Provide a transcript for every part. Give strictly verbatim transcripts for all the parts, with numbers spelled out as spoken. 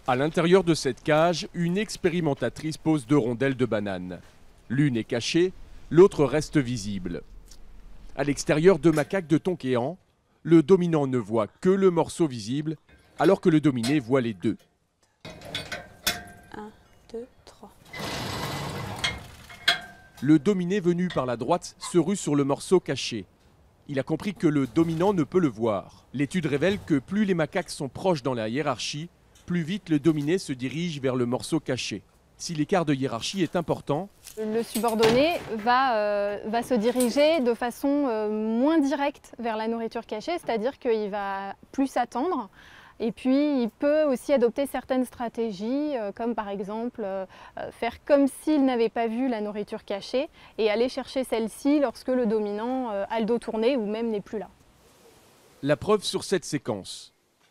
À l'intérieur de cette cage, une expérimentatrice pose deux rondelles de banane. L'une est cachée, l'autre reste visible. À l'extérieur, deux macaques de Tonkéan. Le dominant ne voit que le morceau visible, alors que le dominé voit les deux. un, deux, trois. Le dominé venu par la droite se rue sur le morceau caché. Il a compris que le dominant ne peut le voir. L'étude révèle que plus les macaques sont proches dans la hiérarchie, plus vite le dominé se dirige vers le morceau caché. Si l'écart de hiérarchie est important, le subordonné va, euh, va se diriger de façon euh, moins directe vers la nourriture cachée, c'est-à-dire qu'il va plus attendre. Et puis, il peut aussi adopter certaines stratégies, euh, comme par exemple euh, faire comme s'il n'avait pas vu la nourriture cachée et aller chercher celle-ci lorsque le dominant euh, a le dos tourné ou même n'est plus là. La preuve sur cette séquence.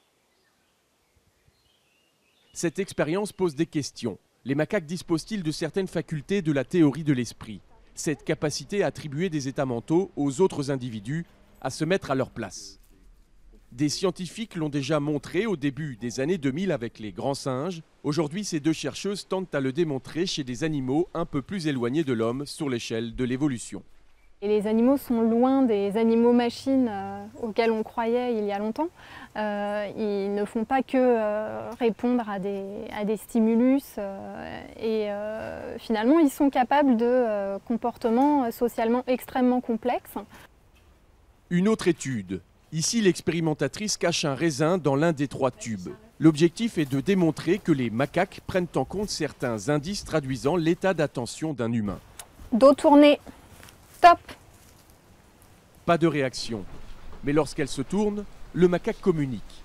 Cette expérience pose des questions. Les macaques disposent-ils de certaines facultés de la théorie de l'esprit? Cette capacité à attribuer des états mentaux aux autres individus, à se mettre à leur place. Des scientifiques l'ont déjà montré au début des années deux mille avec les grands singes. Aujourd'hui, ces deux chercheuses tentent à le démontrer chez des animaux un peu plus éloignés de l'homme sur l'échelle de l'évolution. Et les animaux sont loin des animaux-machines euh, auxquels on croyait il y a longtemps. Euh, ils ne font pas que euh, répondre à des, à des stimulus euh, et euh, finalement ils sont capables de euh, comportements socialement extrêmement complexes. Une autre étude. Ici, l'expérimentatrice cache un raisin dans l'un des trois tubes. L'objectif est de démontrer que les macaques prennent en compte certains indices traduisant l'état d'attention d'un humain. Dos tourné. Stop. Pas de réaction. Mais lorsqu'elle se tourne, le macaque communique.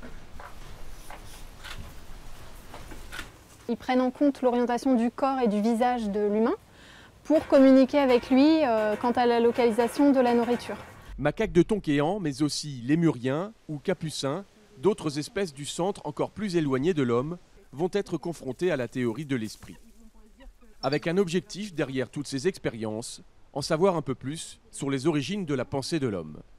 Ils prennent en compte l'orientation du corps et du visage de l'humain pour communiquer avec lui euh, quant à la localisation de la nourriture. Macaques de Tonkéan, mais aussi lémuriens ou capucins, d'autres espèces du centre encore plus éloignées de l'homme, vont être confrontées à la théorie de l'esprit. Avec un objectif derrière toutes ces expériences, en savoir un peu plus sur les origines de la pensée de l'homme.